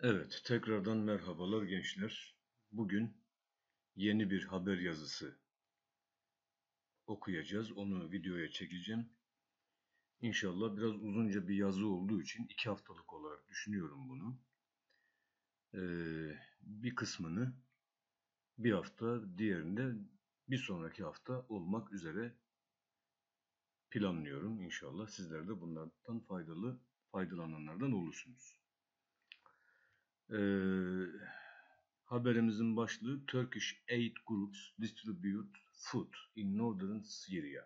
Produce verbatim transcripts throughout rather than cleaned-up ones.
Evet, tekrardan merhabalar gençler. Bugün yeni bir haber yazısı okuyacağız. Onu videoya çekeceğim. İnşallah biraz uzunca bir yazı olduğu için iki haftalık olarak düşünüyorum bunu. Ee, bir kısmını bir hafta, diğerinde bir sonraki hafta olmak üzere planlıyorum. İnşallah sizler de bunlardan faydalı faydalananlardan olursunuz. Ee, Haberimizin başlığı Turkish aid groups distribute food in northern Syria.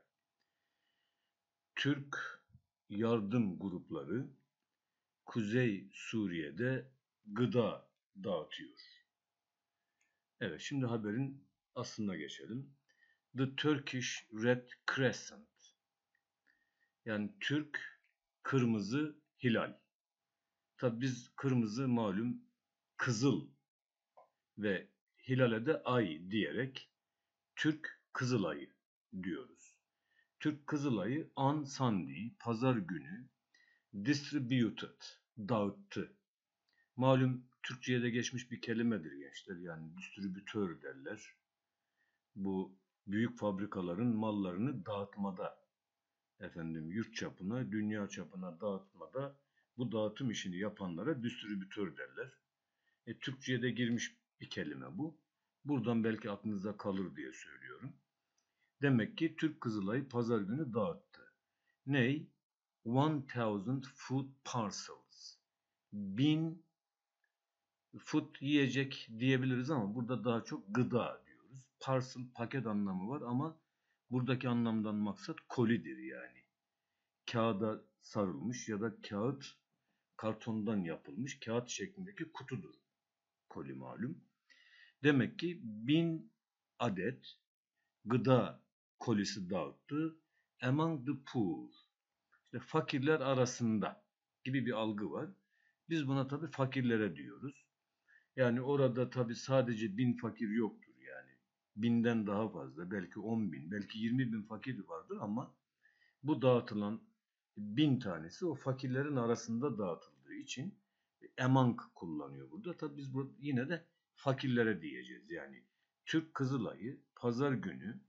Türk yardım grupları Kuzey Suriye'de gıda dağıtıyor. Evet, şimdi haberin aslına geçelim. The Turkish Red Crescent, yani Türk Kırmızı Hilal. Tabi biz kırmızı malum kızıl ve hilale de ay diyerek Türk Kızılay'ı diyoruz. Türk Kızılay'ı on Sunday, pazar günü distributed, dağıttı. Malum Türkçe'ye de geçmiş bir kelimedir gençler. Yani distribütör derler. Bu büyük fabrikaların mallarını dağıtmada, efendim yurt çapına, dünya çapına dağıtmada bu dağıtım işini yapanlara distribütör derler. E, Türkçe'ye de girmiş bir kelime bu. Buradan belki aklınızda kalır diye söylüyorum. Demek ki Türk Kızılay'ı pazar günü dağıttı. Ney? one thousand food parcels. Bin food yiyecek diyebiliriz ama burada daha çok gıda diyoruz. Parcel paket anlamı var ama buradaki anlamdan maksat kolidir yani. Kağıda sarılmış ya da kağıt kartondan yapılmış kağıt şeklindeki kutudur koli malum. Demek ki bin adet gıda kolisi dağıttı. Among the poor, işte fakirler arasında gibi bir algı var. Biz buna tabii fakirlere diyoruz. Yani orada tabii sadece bin fakir yoktur yani. Binden daha fazla, belki on bin, belki yirmi bin fakir vardır ama bu dağıtılan bin tanesi o fakirlerin arasında dağıtıldığı için among kullanıyor burada. Tabii biz bu, yine de fakirlere diyeceğiz. Yani Türk Kızılay'ı pazar günü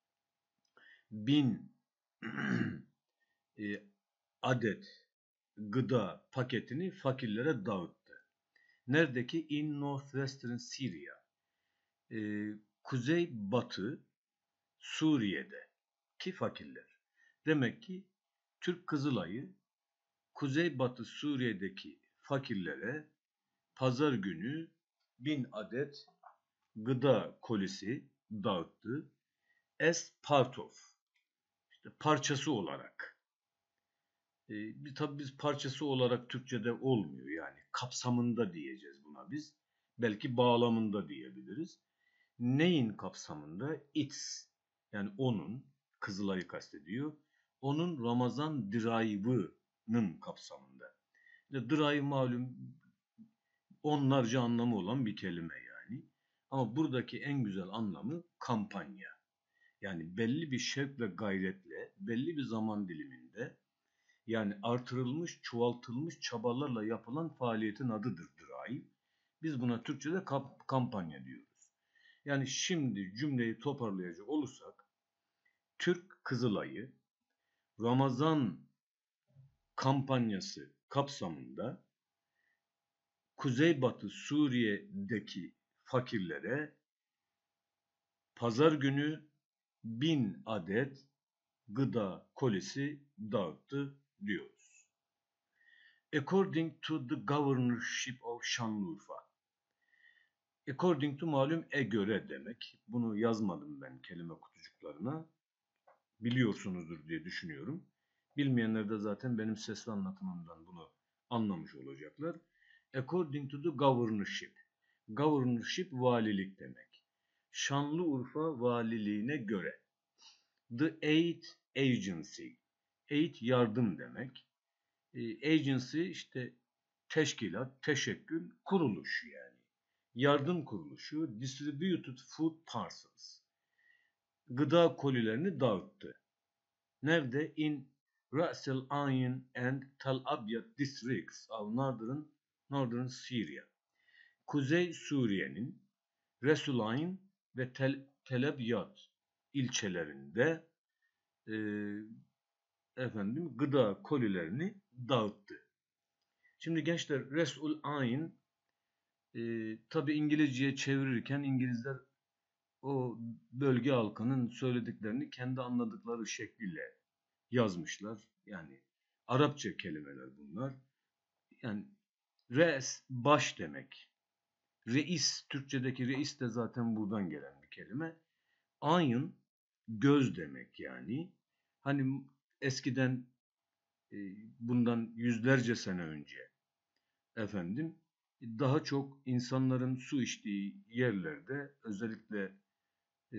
bin e, adet gıda paketini fakirlere dağıttı. Nerede ki? In Northwestern Syria. E, Kuzey Batı Suriye'de ki fakirler. Demek ki Türk Kızılay'ı Kuzey Batı Suriye'deki fakirlere pazar günü bin adet gıda kolisi dağıttı. As part of, işte parçası olarak. E, bir, tabii biz parçası olarak Türkçe'de olmuyor yani kapsamında diyeceğiz buna biz. Belki bağlamında diyebiliriz. Neyin kapsamında? Its, yani onun, Kızılay'ı kastediyor. Onun Ramazan Drive'ının kapsamında. İşte drive malum onlarca anlamı olan bir kelime yani. Ama buradaki en güzel anlamı kampanya. Yani belli bir şevk ve gayretle, belli bir zaman diliminde, yani artırılmış, çoğaltılmış çabalarla yapılan faaliyetin adıdır drive. Biz buna Türkçe'de kampanya diyoruz. Yani şimdi cümleyi toparlayacak olursak, Türk Kızılay'ı Ramazan kampanyası kapsamında Kuzeybatı Suriye'deki fakirlere pazar günü bin adet gıda kolisi dağıttı diyoruz. According to the governorship of Şanlıurfa. According to malum e göre demek. Bunu yazmadım ben kelime kutucuklarına. Biliyorsunuzdur diye düşünüyorum. Bilmeyenler de zaten benim sesli anlatımımdan bunu anlamış olacaklar. According to the governorship. Governorship valilik demek. Şanlıurfa valiliğine göre. The Aid Agency. Aid yardım demek. E, agency işte teşkilat, teşekkül, kuruluş yani. Yardım kuruluşu distributed food parcels. Gıda kolilerini dağıttı. Nerede? In Ras el Ayn and Tel Abyad districts of northern, northern Syria. Kuzey Suriye'nin Resulayn ve Tel, Tel Abyad ilçelerinde e, efendim gıda kolilerini dağıttı. Şimdi gençler Resulayn e, tabi İngilizceye çevirirken İngilizler o bölge halkının söylediklerini kendi anladıkları şekliyle yazmışlar. Yani Arapça kelimeler bunlar. Yani res baş demek. Reis, Türkçedeki reis de zaten buradan gelen bir kelime. Ayn göz demek yani. Hani eskiden e, bundan yüzlerce sene önce efendim daha çok insanların su içtiği yerlerde özellikle e,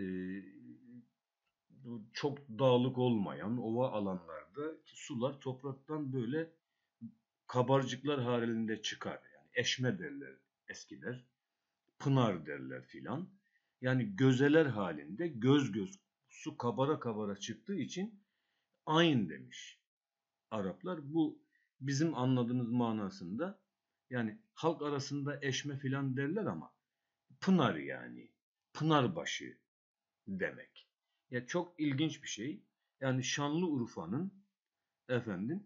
çok dağlık olmayan ova alanlarda sular topraktan böyle kabarcıklar halinde çıkar. Yani eşme derler eskiler. Pınar derler filan. Yani gözeler halinde göz göz su kabara kabara çıktığı için ayn demiş Araplar. Bu bizim anladığımız manasında yani halk arasında eşme filan derler ama pınar yani. Pınarbaşı demek. Ya çok ilginç bir şey. Yani Şanlıurfa'nın efendim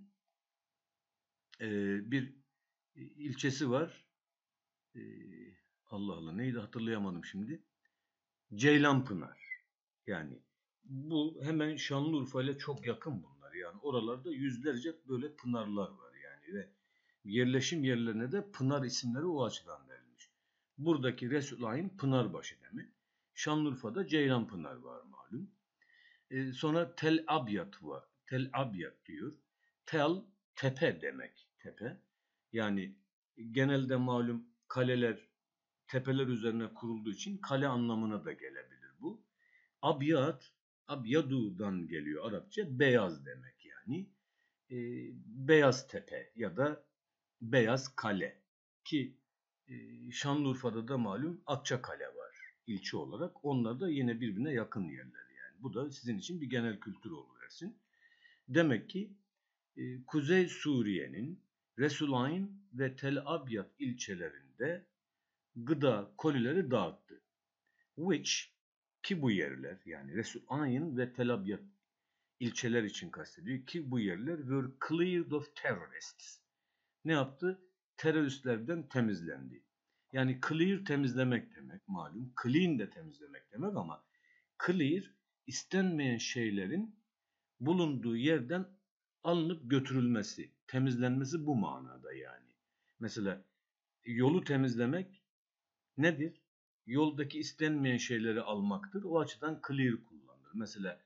e, bir ilçesi var. E, Allah Allah neydi hatırlayamadım şimdi. Ceylanpınar. Yani bu hemen Şanlıurfa ile çok yakın bunlar. Yani oralarda yüzlerce böyle pınarlar var yani ve yerleşim yerlerine de pınar isimleri o açıdan verilmiş. Buradaki Resulayn Pınarbaşı demek. Şanlıurfa'da Ceylanpınar var malum. Ee, sonra Tel Abyad var. Tel Abyad diyor. Tel tepe demek. Tepe. Yani genelde malum kaleler tepeler üzerine kurulduğu için kale anlamına da gelebilir bu. Abyad, abyadu'dan geliyor Arapça. Beyaz demek yani. E, beyaz tepe ya da beyaz kale. Ki e, Şanlıurfa'da da malum Akçakale var ilçe olarak. Onlar da yine birbirine yakın yerler yani. Bu da sizin için bir genel kültür oluversin. Demek ki e, Kuzey Suriye'nin Resulayn ve Tel Abyad ilçelerinde gıda kolileri dağıttı. Which ki bu yerler yani Resulayn ve Tel Abyad ilçeler için kastediyor ki bu yerler were cleared of terrorists. Ne yaptı? Teröristlerden temizlendi. Yani clear temizlemek demek malum. Clean de temizlemek demek ama clear istenmeyen şeylerin bulunduğu yerden alınıp götürülmesi, temizlenmesi bu manada yani. Mesela yolu temizlemek nedir? Yoldaki istenmeyen şeyleri almaktır. O açıdan clear kullanılır. Mesela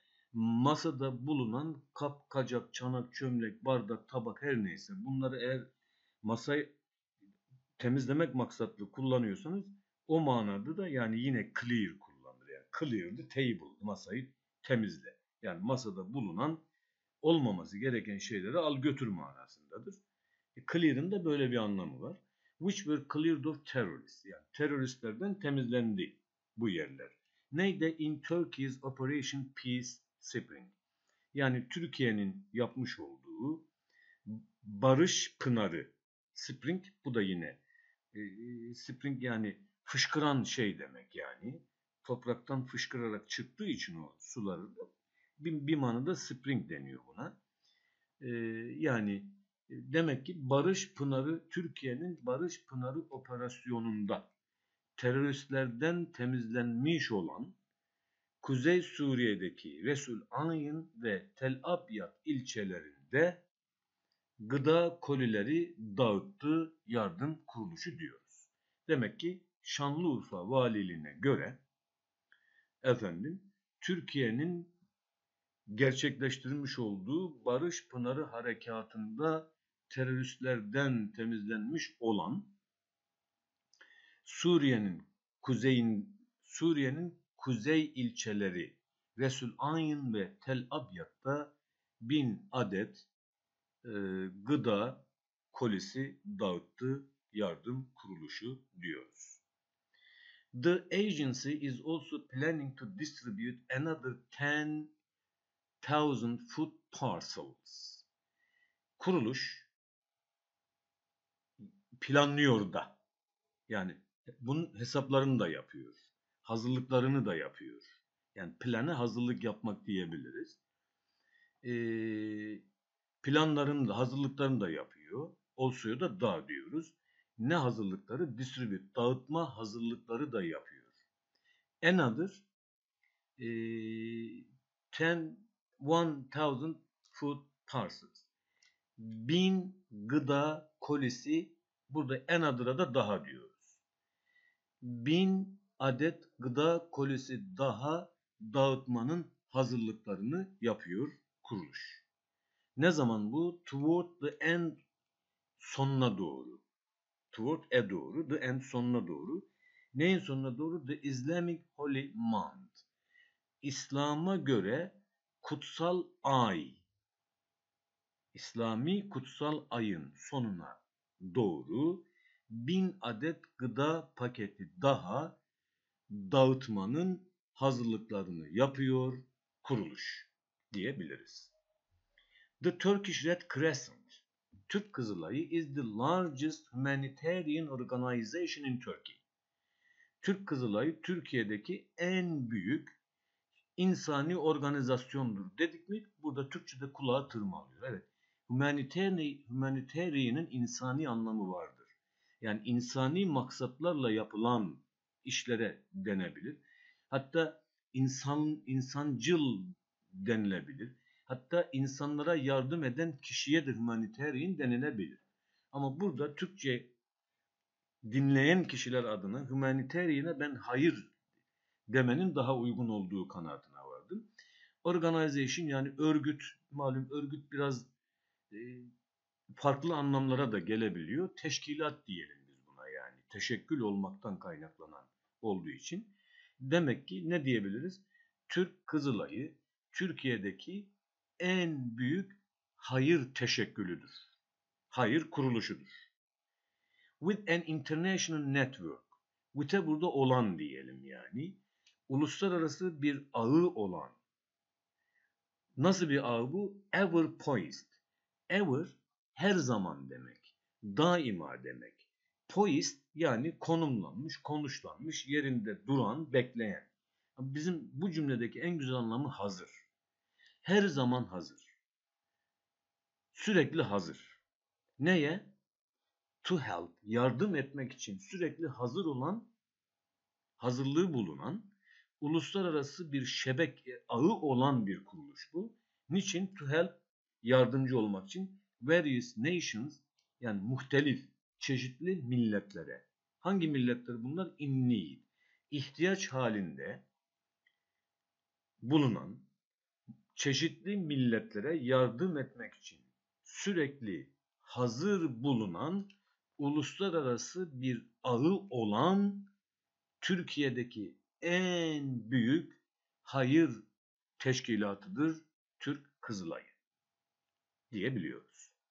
masada bulunan kap, kacak, çanak, çömlek, bardak, tabak her neyse bunları eğer masayı temizlemek maksatlı kullanıyorsanız o manada da yani yine clear kullanılır. Yani clear the table, masayı temizle. Yani masada bulunan olmaması gereken şeyleri al götür manasındadır. E, clear'ın da böyle bir anlamı var. Which were cleared of terrorists. Yani teröristlerden temizlendi bu yerler. Neydi? In Turkey's Operation Peace Spring. Yani Türkiye'nin yapmış olduğu Barış Pınarı. Spring bu da yine e, spring yani fışkıran şey demek yani. Topraktan fışkırarak çıktığı için o suları bir, bir manada spring deniyor buna. Ee, yani demek ki Barış Pınarı Türkiye'nin Barış Pınarı operasyonunda teröristlerden temizlenmiş olan Kuzey Suriye'deki Resulayn ve Tel Abyad ilçelerinde gıda kolileri dağıttı yardım kuruluşu diyoruz. Demek ki Şanlıurfa Valiliğine göre efendim Türkiye'nin gerçekleştirmiş olduğu Barış Pınarı Harekatı'nda teröristlerden temizlenmiş olan Suriye'nin kuzeyin Suriye'nin kuzey ilçeleri Resulayn ve Tel Abyad'da bin adet e, gıda kolisi dağıttı yardım kuruluşu diyoruz. The agency is also planning to distribute another ten thousand food parcels. Kuruluş planlıyor da yani Bunun hesaplarını da yapıyor. Hazırlıklarını da yapıyor. Yani planı hazırlık yapmak diyebiliriz. Ee, planlarını da, hazırlıklarını da yapıyor. Olsu'ya da da diyoruz. Ne hazırlıkları? Distribute, dağıtma hazırlıkları da yapıyor. Another e, ten, one thousand food parcels. Bin gıda kolisi, burada another'a da daha diyoruz. Bin adet gıda kolisi daha dağıtmanın hazırlıklarını yapıyor kuruluş. Ne zaman bu? Toward the end, sonuna doğru. Toward e doğru, the end sonuna doğru. Neyin sonuna doğru? The Islamic Holy Month. İslam'a göre kutsal ay. İslami kutsal ayın sonuna doğru bin adet gıda paketi daha dağıtmanın hazırlıklarını yapıyor kuruluş diyebiliriz. The Turkish Red Crescent, Türk Kızılayı is the largest humanitarian organization in Turkey. Türk Kızılayı Türkiye'deki en büyük insani organizasyondur dedik mi? Burada Türkçe'de kulağa tırmalıyor. Evet. Humanitarian, humanitarian'ın insani anlamı vardır. Yani insani maksatlarla yapılan işlere denebilir. Hatta insan insancıl denilebilir. Hatta insanlara yardım eden kişiye de humanitarian denilebilir. Ama burada Türkçe dinleyen kişiler adına humanitarian'a ben hayır demenin daha uygun olduğu kanaatine vardım. Organization yani örgüt, malum örgüt biraz e, farklı anlamlara da gelebiliyor. Teşkilat diyelim biz buna yani. Teşekkül olmaktan kaynaklanan olduğu için. Demek ki ne diyebiliriz? Türk Kızılayı Türkiye'deki en büyük hayır teşekkülüdür. Hayır kuruluşudur. With an international network. With'e burada olan diyelim yani. Uluslararası bir ağı olan. Nasıl bir ağ bu? Ever poised. Ever her zaman demek. Daima demek. Poised yani konumlanmış, konuşlanmış, yerinde duran, bekleyen. Bizim bu cümledeki en güzel anlamı hazır. Her zaman hazır. Sürekli hazır. Neye? To help, yardım etmek için sürekli hazır olan, hazırlığı bulunan, uluslararası bir şebeke ağı olan bir kuruluş bu. Niçin? To help, yardımcı olmak için. Various nations, yani muhtelif, çeşitli milletlere. Hangi milletler bunlar? In need, ihtiyaç halinde bulunan, çeşitli milletlere yardım etmek için sürekli hazır bulunan, uluslararası bir ağı olan Türkiye'deki en büyük hayır teşkilatıdır Türk Kızılayı diyebiliyoruz.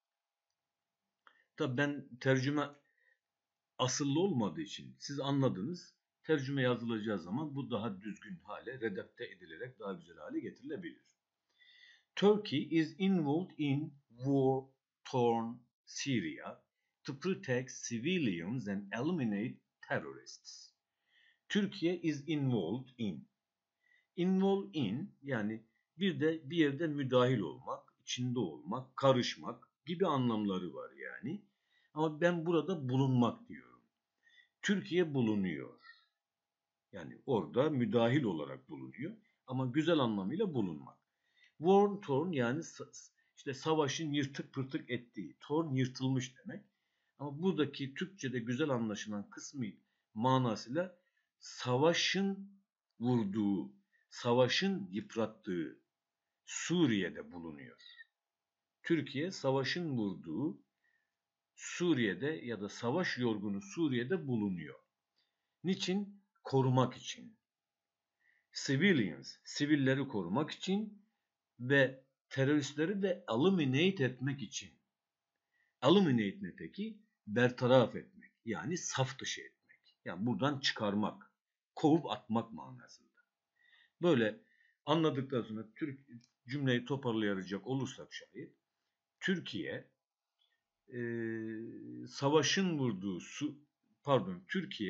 Tabii ben tercüme asıllı olmadığı için siz anladınız. Tercüme yazılacağı zaman bu daha düzgün hale redakte edilerek daha güzel hale getirilebilir. Turkey is involved in war-torn Syria to protect civilians and eliminate terrorists. Türkiye is involved in. Involved in yani bir de bir yerde müdahil olmak, içinde olmak, karışmak gibi anlamları var yani. Ama ben burada bulunmak diyorum. Türkiye bulunuyor. Yani orada müdahil olarak bulunuyor. Ama güzel anlamıyla bulunmak. War torn yani işte savaşın yırtık pırtık ettiği. Torn yırtılmış demek. Ama buradaki Türkçe'de güzel anlaşılan kısmı manasıyla savaşın vurduğu, savaşın yıprattığı Suriye'de bulunuyor. Türkiye savaşın vurduğu Suriye'de ya da savaş yorgunu Suriye'de bulunuyor. Niçin? Korumak için. Civilians, sivilleri korumak için ve teröristleri de eliminate etmek için. Eliminate ne peki? Bertaraf etmek. Yani saf dışı etmek. Yani buradan çıkarmak. Kovup atmak manasında. Böyle anladıktan sonra Türk cümleyi toparlayacak olursak şayet Türkiye e, savaşın vurduğu su pardon Türkiye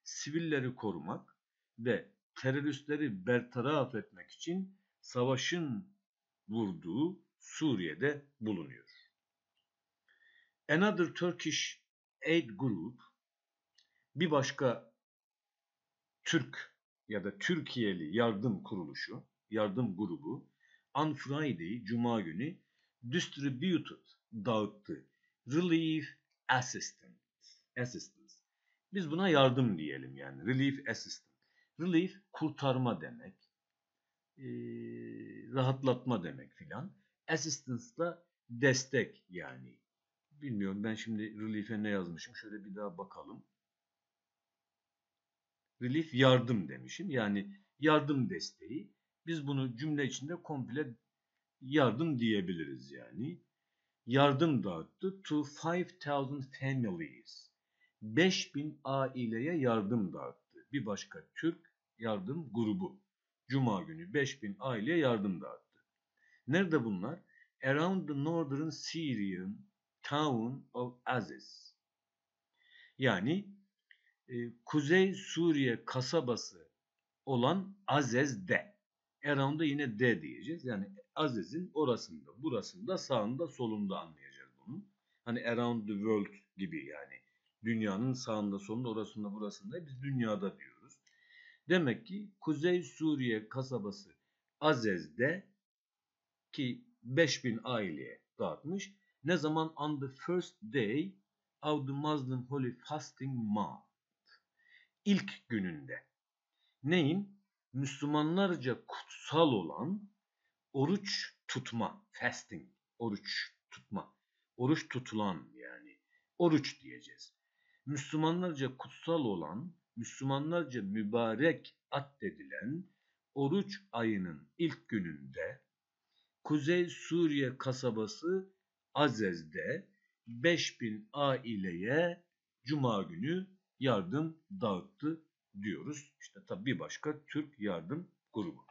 sivilleri korumak ve teröristleri bertaraf etmek için savaşın vurduğu Suriye'de bulunuyor. Another Turkish Aid Group, bir başka Türk ya da Türkiye'li yardım kuruluşu, yardım grubu, on Friday, Cuma günü distributed, dağıttı, relief assistance, assistance. Biz buna yardım diyelim yani, relief assistance. Relief, kurtarma demek, ee, rahatlatma demek filan. Assistance da destek yani. Bilmiyorum, ben şimdi relief'e ne yazmışım, şöyle bir daha bakalım. Relief, yardım demişim. Yani yardım desteği. Biz bunu cümle içinde komple yardım diyebiliriz yani. Yardım dağıttı to five thousand families. beş bin aileye yardım dağıttı. Bir başka Türk yardım grubu. Cuma günü beş bin aileye yardım dağıttı. Nerede bunlar? Around the northern Syrian town of Aziz. Yani e, Kuzey Suriye kasabası olan Azez'de. Around'da yine D diyeceğiz. Yani Azez'in orasında, burasında, sağında, solunda anlayacağız bunu. Hani around the world gibi yani. Dünyanın sağında, solunda, orasında, burasında. Biz dünyada diyoruz. Demek ki Kuzey Suriye kasabası Azez'de ki beş bin aileye dağıtmış. Ne zaman? On the first day of the Muslim Holy Fasting Month. İlk gününde. Neyin? Müslümanlarca kutsal olan oruç tutma, fasting, oruç tutma, oruç tutulan yani, oruç diyeceğiz. Müslümanlarca kutsal olan, Müslümanlarca mübarek addedilen oruç ayının ilk gününde Kuzey Suriye kasabası Azez'de beş bin aileye Cuma günü yardım dağıttı diyoruz. İşte tabii bir başka Türk yardım grubu.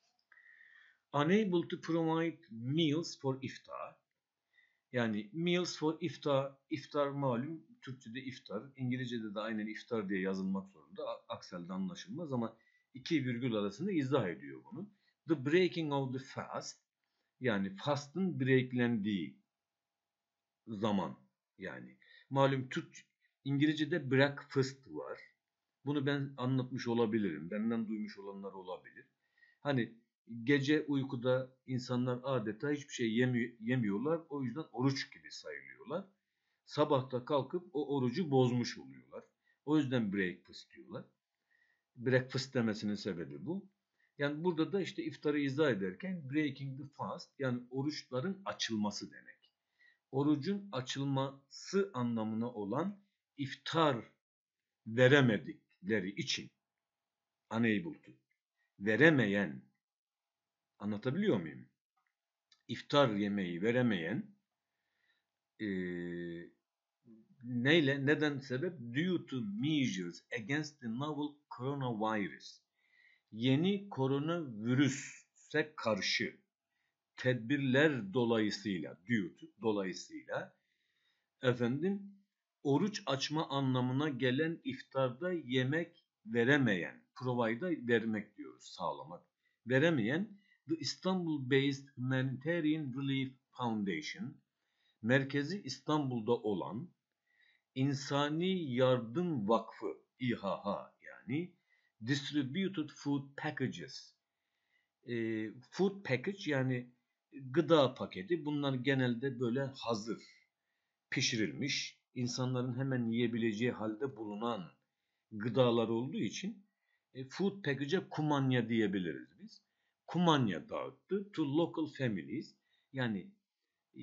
Unable to provide meals for iftar. Yani meals for iftar, iftar malum Türkçe'de iftar, İngilizce'de de aynen iftar diye yazılmak zorunda. Aksi halde anlaşılmaz ama iki virgül arasında izah ediyor bunu. The breaking of the fast, yani fast'ın breaklendiği zaman yani. Malum Türk, İngilizce'de breakfast var. Bunu ben anlatmış olabilirim. Benden duymuş olanlar olabilir. Hani gece uykuda insanlar adeta hiçbir şey yemi yemiyorlar. O yüzden oruç gibi sayılıyorlar. Sabahta kalkıp o orucu bozmuş oluyorlar. O yüzden breakfast diyorlar. Breakfast demesinin sebebi bu. Yani burada da işte iftarı izah ederken breaking the fast, yani oruçların açılması demek. Orucun açılması anlamına olan iftar veremedikleri için, unable to, veremeyen, anlatabiliyor muyum? İftar yemeği veremeyen e, neyle, neden sebep? Due to measures against the novel coronavirus. Yeni koronavirüse karşı tedbirler dolayısıyla, due to, dolayısıyla efendim oruç açma anlamına gelen iftarda yemek veremeyen, provide vermek diyoruz, sağlamak. Veremeyen The Istanbul-based Humanitarian Relief Foundation, merkezi İstanbul'da olan İnsani Yardım Vakfı, İ H H yani, Distributed Food Packages. E, food package yani gıda paketi. Bunlar genelde böyle hazır, pişirilmiş, insanların hemen yiyebileceği halde bulunan gıdalar olduğu için e, food package'e kumanya diyebiliriz biz. Kumanya dağıttı to local families, yani e,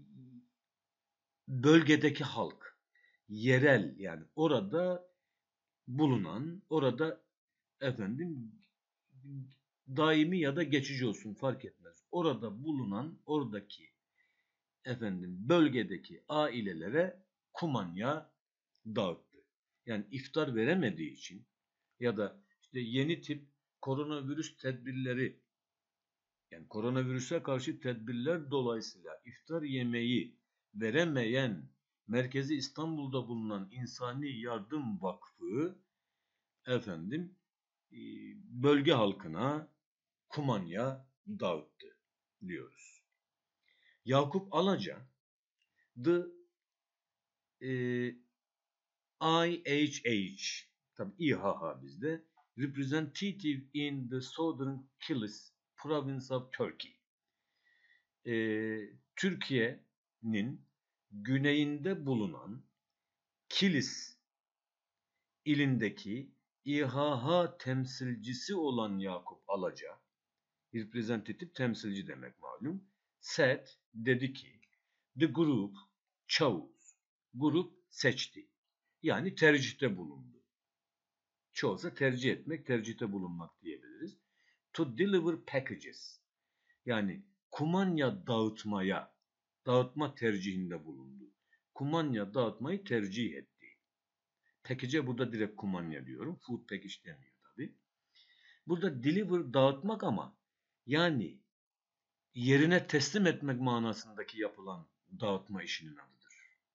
bölgedeki halk, yerel, yani orada bulunan, orada efendim daimi ya da geçici olsun fark etmez. Orada bulunan, oradaki efendim bölgedeki ailelere kumanya dağıttı. Yani iftar veremediği için ya da işte yeni tip koronavirüs tedbirleri, yani koronavirüse karşı tedbirler dolayısıyla iftar yemeği veremeyen merkezi İstanbul'da bulunan İnsani Yardım Vakfı efendim e, bölge halkına kumanya dağıttı diyoruz. Yakup Alaca the e, I H H tabi İHH bizde representative in the Southern Kilis province of Turkey. E, Türkiye'nin güneyinde bulunan Kilis ilindeki İHH temsilcisi olan Yakup Alaca, representative temsilci demek malum, said dedi ki the group chose, grup seçti. Yani tercihte bulundu. Chose tercih etmek, tercihte bulunmak diyebiliriz. To deliver packages. Yani kumanya dağıtmaya, dağıtma tercihinde bulundu. Kumanya dağıtmayı tercih etti. Package'e burada direkt kumanya diyorum. Food package demiyor tabi. Burada deliver dağıtmak ama yani yerine teslim etmek manasındaki yapılan dağıtma işinin adıdır.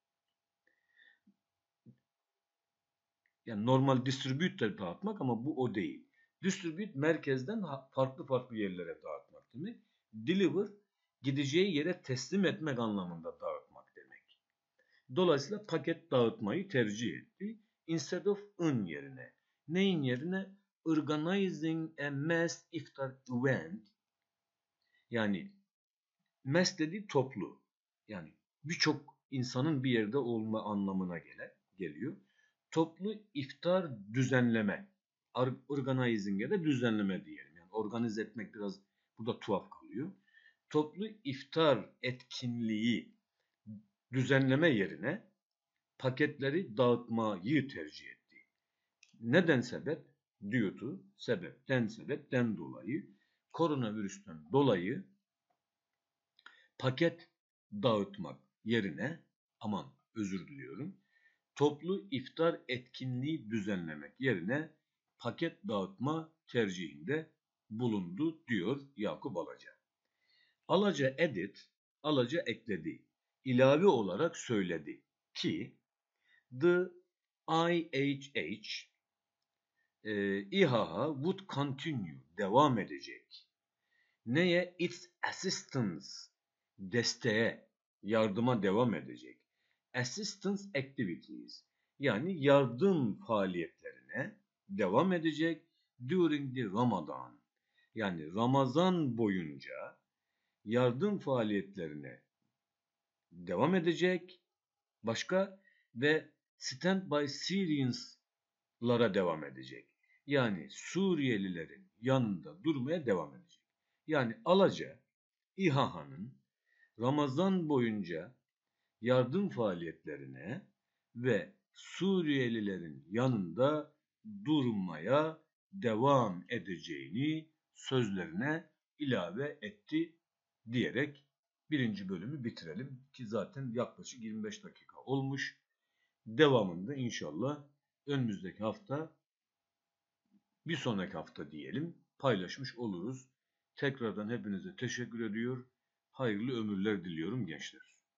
Yani normal distribute de dağıtmak ama bu o değil. Distribute merkezden farklı farklı yerlere dağıtmak demek. Deliver gideceği yere teslim etmek anlamında dağıtmak demek. Dolayısıyla paket dağıtmayı tercih etti. Instead of ın yerine. Neyin yerine? Organizing a mass iftar event. Yani mass dediği toplu. Yani birçok insanın bir yerde olma anlamına gele, geliyor. Toplu iftar düzenleme. Organizing'e de düzenleme diyelim. Yani organize etmek biraz burada tuhaf kalıyor. Toplu iftar etkinliği düzenleme yerine paketleri dağıtmayı tercih etti. Neden sebep? Due to, sebepten sebepten dolayı, koronavirüsten dolayı paket dağıtmak yerine, aman özür diliyorum, toplu iftar etkinliği düzenlemek yerine paket dağıtma tercihinde bulundu diyor Yakup Alaca. Alaca edit, Alaca ekledi, ilave olarak söyledi ki the I H H e, İHH would continue, devam edecek. Neye? Its assistance, desteğe, yardıma devam edecek. Assistance activities, yani yardım faaliyetlerine devam edecek during the Ramadan. Yani Ramazan boyunca yardım faaliyetlerine devam edecek. Başka ve Stand by Syrians'lara devam edecek. Yani Suriyelilerin yanında durmaya devam edecek. Yani Alaca, İHH'nın Ramazan boyunca yardım faaliyetlerine ve Suriyelilerin yanında durmaya devam edeceğini sözlerine ilave etti diyerek birinci bölümü bitirelim ki zaten yaklaşık yirmi beş dakika olmuş. Devamında inşallah önümüzdeki hafta, bir sonraki hafta diyelim, paylaşmış oluruz. Tekrardan hepinize teşekkür ediyor. Hayırlı ömürler diliyorum gençler.